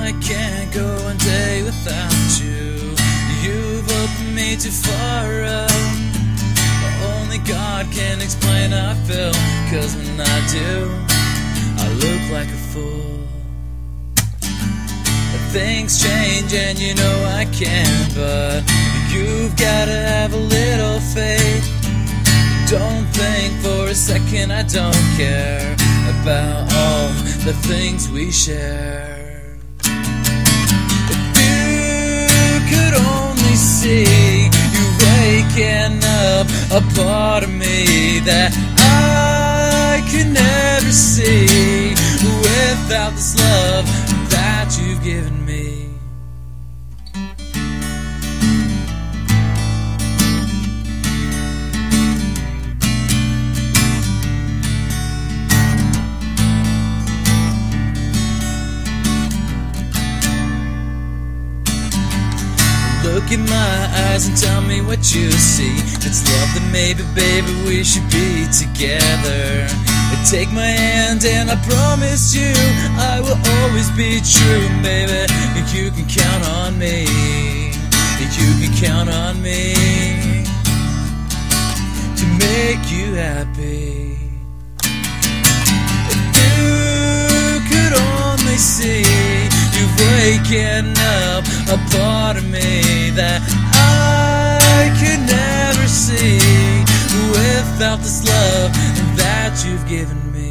I can't go one day without you. You've opened me too far up. Only God can explain how I feel, 'cause when I do, I look like a fool. Things change and you know I can, but you've gotta have a little faith. Don't think for a second I don't care about all the things we share. If you could only see you waking up a part of me that I could never see without this love that you've given me. Look in my eyes and tell me what you see. It's love that maybe, baby, we should be together. Take my hand and I promise you I will always be true, baby. You can count on me. You can count on me to make you happy. If you could only see you waking up a part of me that I could never see without this love that you've given me.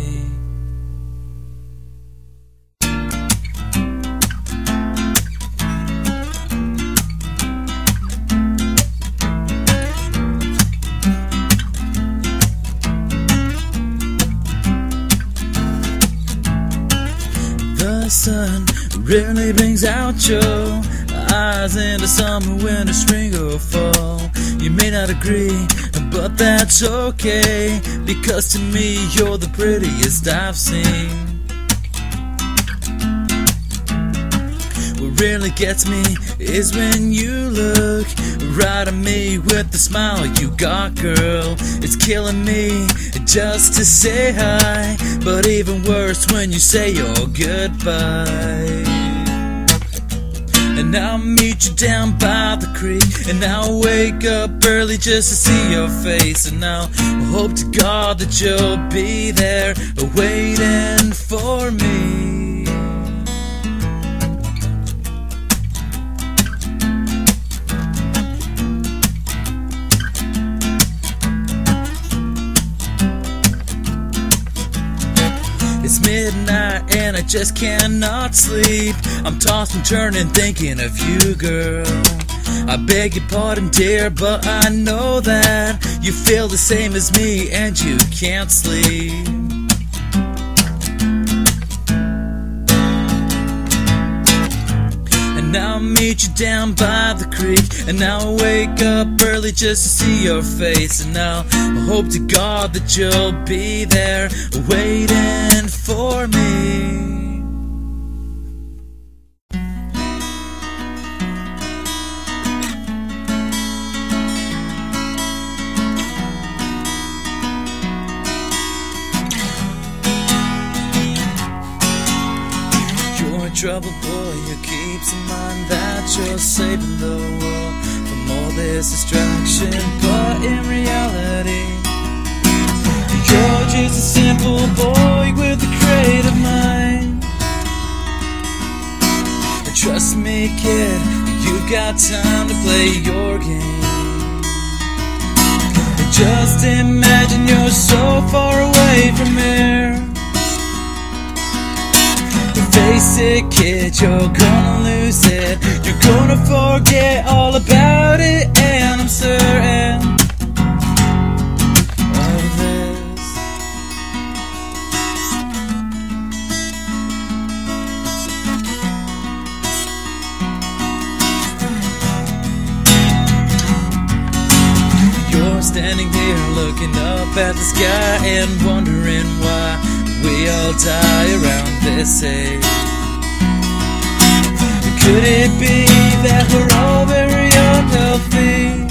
The sun really brings out your eyes into summer, winter, spring, or fall. You may not agree, but that's okay, because to me you're the prettiest I've seen. What really gets me is when you look right at me with the smile you got, girl. It's killing me just to say hi, but even worse when you say your goodbye. And I'll meet you down by the creek, and I'll wake up early just to see your face. And I'll hope to God that you'll be there waiting for me. It's midnight and I just cannot sleep. I'm tossing, turning, thinking of you, girl. I beg your pardon, dear, but I know that you feel the same as me and you can't sleep. And I'll meet you down by the creek, and I'll wake up early just to see your face. And I'll hope to God that you'll be there waiting for me. Trouble boy who keeps in mind that you're saving the world from all this distraction, but in reality you're just a simple boy with a creative mind. Trust me, kid, you've got time to play your game. Just imagine you're so far away from here. Face it, kid, you're gonna lose it. You're gonna forget all about it, and I'm certain of this. You're standing here looking up at the sky and wondering why we all die around this age. Could it be that we're all very unhealthy?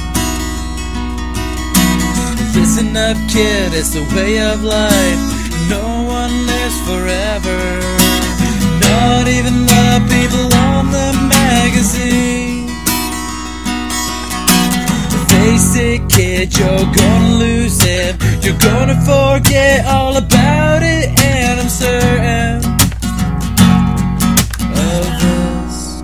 Listen up, kid, it's the way of life. No one lives forever, not even the people it, you're gonna lose it. You're gonna forget all about it, and I'm certain of this.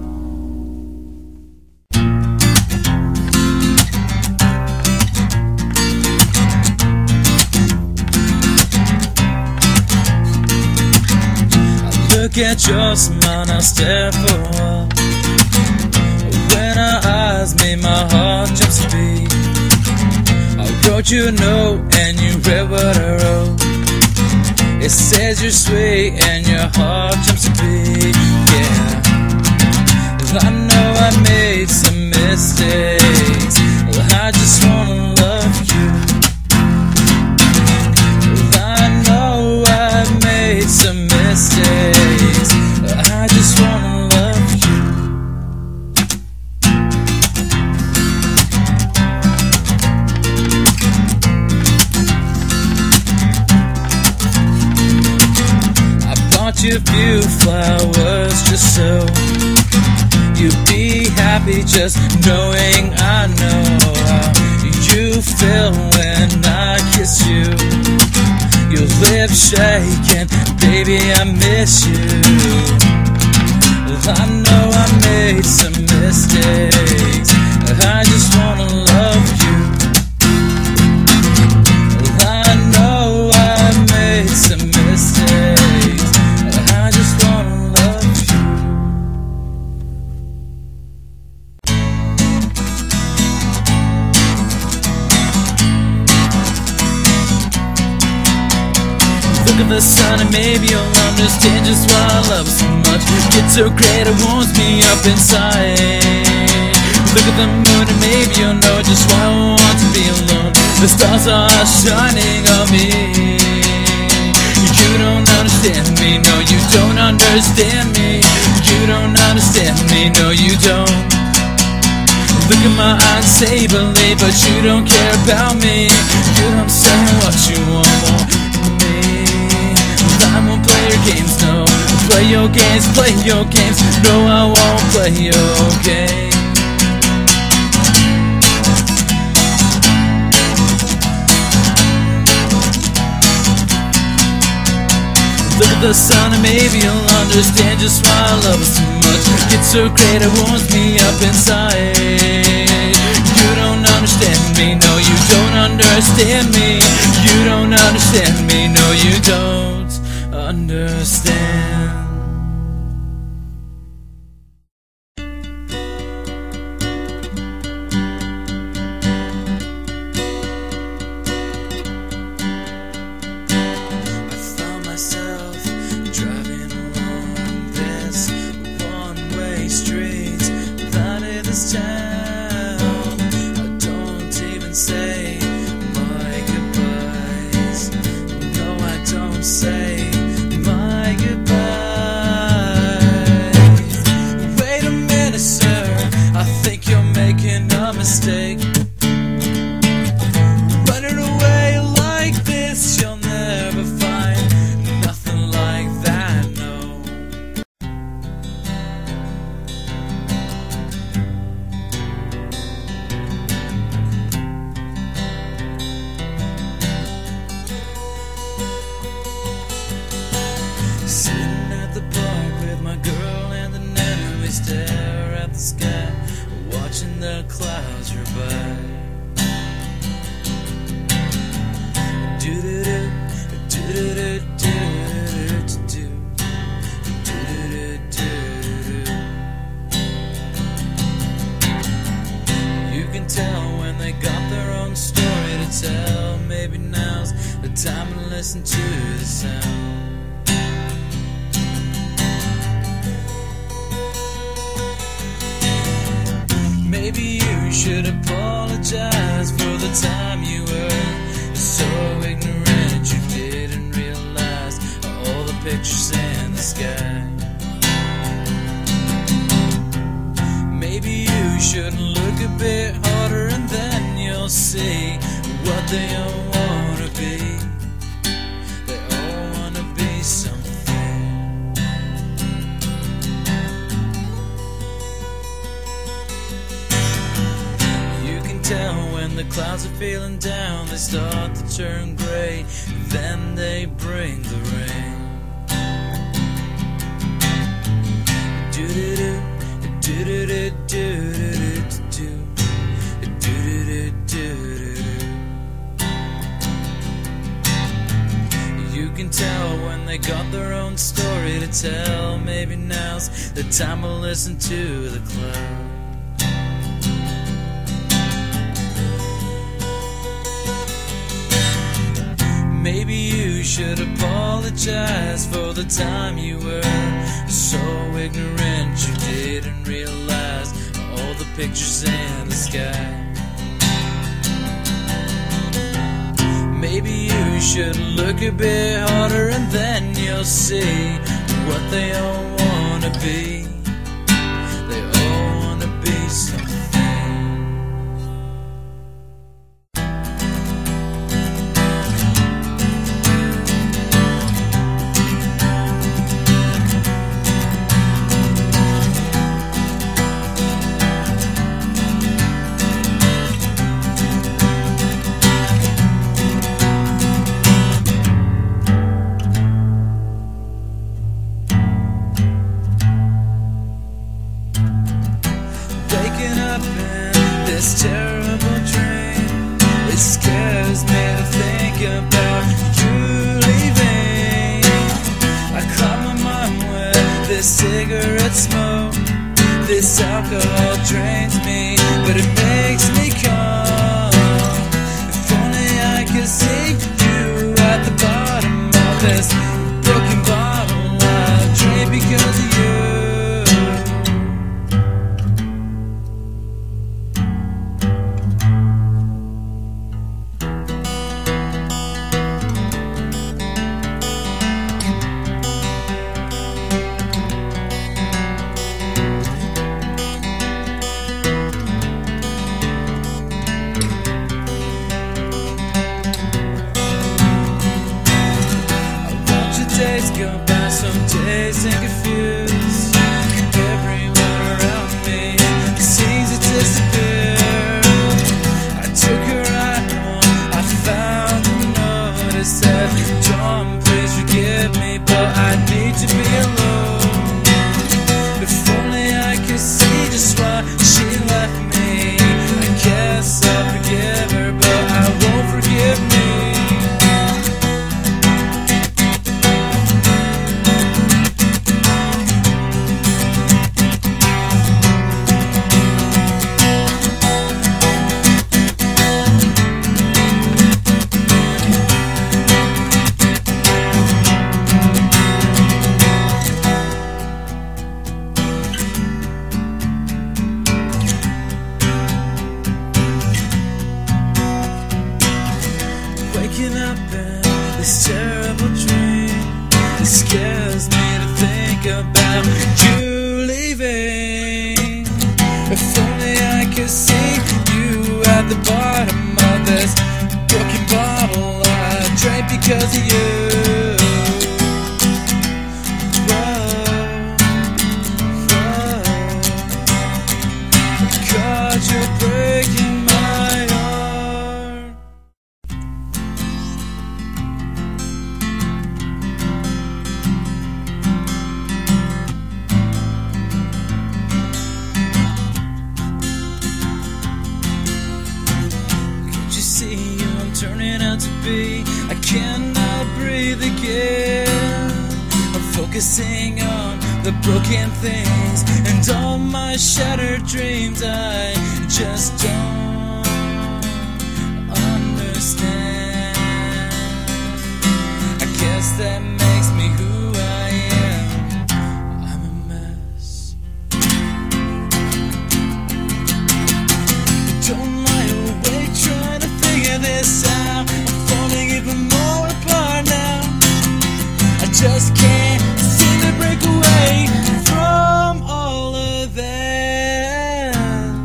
I look at your smile, now stare for a while. When our eyes meet, my heart jumps a beat. I wrote you a note and you read what I wrote. It says you're sweet and your heart jumps a beat. Yeah, I know I made some mistakes. I just wanna love you. I know I made some mistakes. I just wanna love you. A few flowers just so you'd be happy, just knowing I know how you feel when I kiss you. Your lips shaking, baby, I miss you. I know I made some mistakes. I just wanna love you. I know I made some mistakes. Look at the sun and maybe you'll understand just why I love so much. It's so great, it warms me up inside. Look at the moon and maybe you'll know just why I want to be alone. The stars are shining on me. You don't understand me, no you don't understand me. You don't understand me, no you don't. Look in my eyes and say believe, but you don't care about me. You don't say what you want from me. I won't play your games, no. Play your games, play your games. No, I won't play your games. Look at the sun and maybe you'll understand just why I love it so much. It's so great, it warms me up inside. You don't understand me, no you don't understand me. You don't understand me, no you don't understand. I found myself driving along this one-way street out of this town. I don't even say my goodbyes. No, I don't say my goodbyes. Wait a minute, sir, I think you're making a mistake. Running away like this, you'll never find nothing like that, no. Sitting at the park with my girl and then we stare at the sky, watching the clouds roll by. Do-do-do, do-do-do, do-do-do, do-do-do. You can tell when they got their own story to tell. Maybe now's the time to listen to the sound. Maybe you should apologize for the time you were so ignorant you didn't realize all the pictures in the sky. Maybe you should look a bit harder and then you'll see what they all want to be. They all want to be something. You can tell when the clouds are feeling down, they start to turn gray, then they bring the rain. Do-do-do, do-do-do, do-do-do, do-do-do, do-do-do. You can tell when they got their own story to tell. Maybe now's the time to listen to the cloud. Maybe you should apologize for the time you were so ignorant you didn't realize all the pictures in the sky. Maybe you should look a bit harder and then you'll see what they all wanna be. They all wanna be something. This terrible dream, it scares me to think about you leaving. I caught my mind with this cigarette smoke. This alcohol drains me, but it makes me calm. If only I could see you at the bottom of this broken bottle I drink because of you. Days go by, some days and confused. Everyone around me seems to disappear. I took a ride home, I found a note that said, John, please forgive me, but I need to be alone. If only I could see just why she left me. I guess I'll forgive her, but I won't forgive me. Waking up in this terrible dream, it scares me to think about you leaving. If only I could see you at the bottom of this broken bottle I drank because of you. God, you're breaking my heart. See you, I'm turning out to be. I cannot breathe again. I'm focusing on the broken things and all my shattered dreams. I just don't understand. I guess that makes me who I am. I'm a mess. Don't lie awake trying to figure this out. I'm falling even more apart now. I just can't seem to break away from all of that.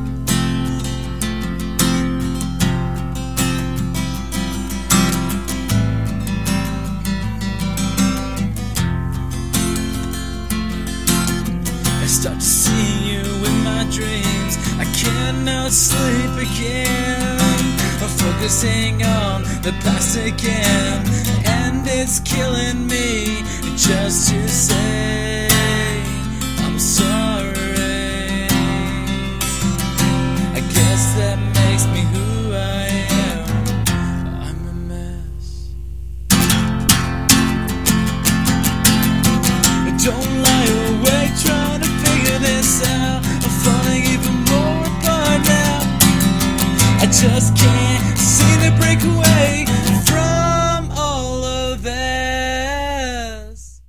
I start to see you in my dreams. I cannot sleep again. focusing on the past again, and it's killing me just to say I'm sorry. I guess that makes me who I am. I'm a mess. Don't lie awake trying to figure this out. I'm falling even more apart now. I just can't seem to break away from all of this.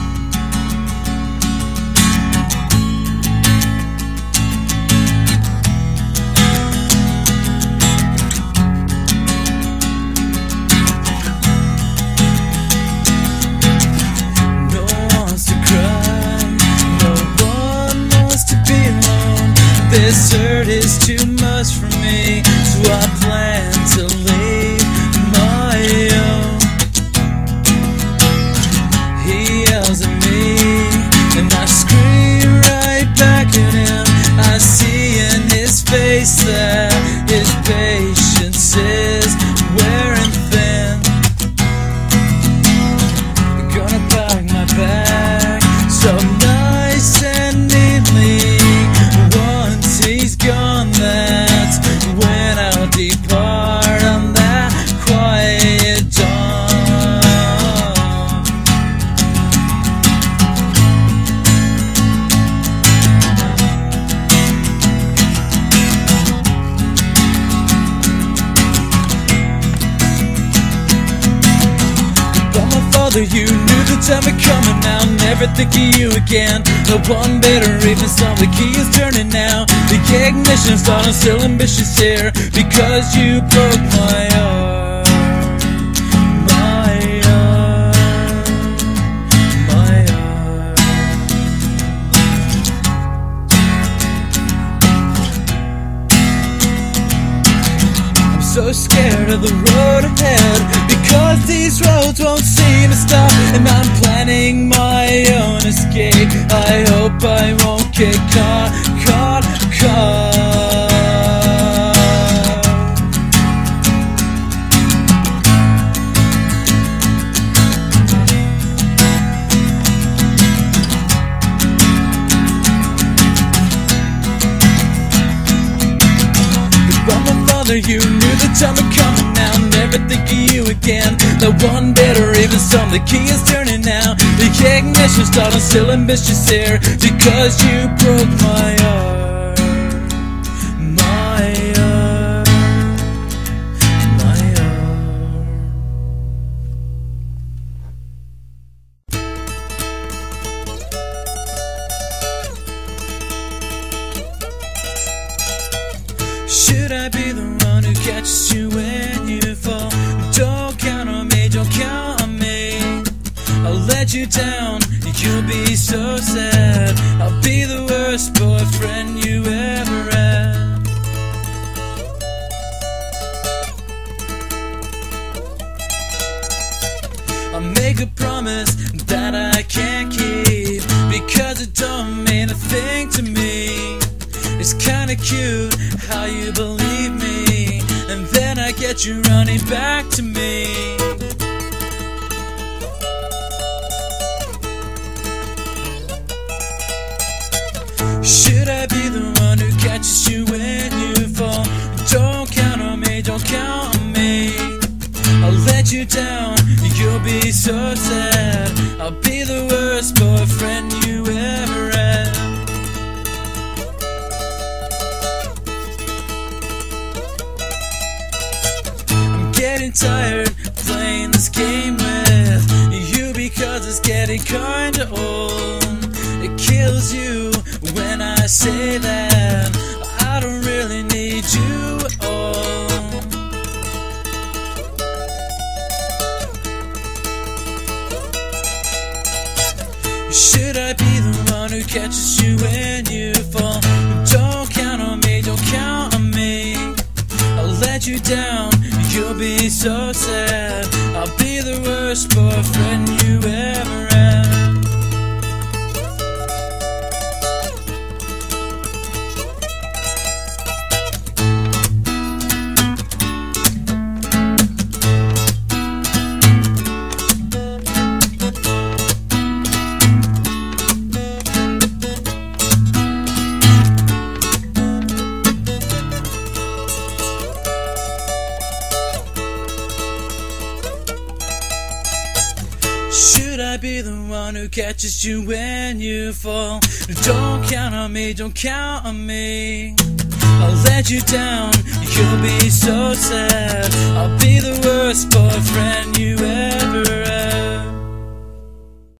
No one wants to cry, no one wants to be alone. This hurt is too much for me, so I plan to leave my own. He yells at me, and I scream right back at him. I see in his face that his patience is wearing thin. I'm gonna pack my bag so nice and neatly. Once he's gone, that's when I'll depart on that quiet dawn. But my father, you knew the time had come, and I'll never think of you again. No one better, even so the key is turning now. The ignition's starting, still ambitious here, because you broke my heart. My heart, my heart. I'm so scared of the road ahead, because these roads won't seem to stop, and I'm planning my own escape. I hope I won't get caught. But my father, you knew the time had come, and I'll never think of you again. No one better, even some, the key is turning now. The ignition's starting, still ambitious here, because you broke my heart. My heart, my heart. Should I be the one who catches you when you fall? Don't count on me, don't count on me. I'll let you down, you'll be so sad. I'll be the worst boyfriend you ever had. I'll make a promise that I can't keep, because it don't mean a thing to me. It's kinda cute how you believe me, and then I get you running back to me. Should I be the one who catches you when you fall? Don't count on me, don't count on me. I'll let you down, you'll be so sad. I'll be the worst boyfriend you ever had. I'm getting tired playing this game with you, because it's getting kinda old. It kills you when I say that I don't really need you at all. Should I be the one who catches you when you fall? Don't count on me, don't count on me. I'll let you down, you'll be so sad. I'll be the worst boyfriend you ever had. who catches you when you fall. Don't count on me, don't count on me. I'll let you down, you'll be so sad. I'll be the worst boyfriend you ever had.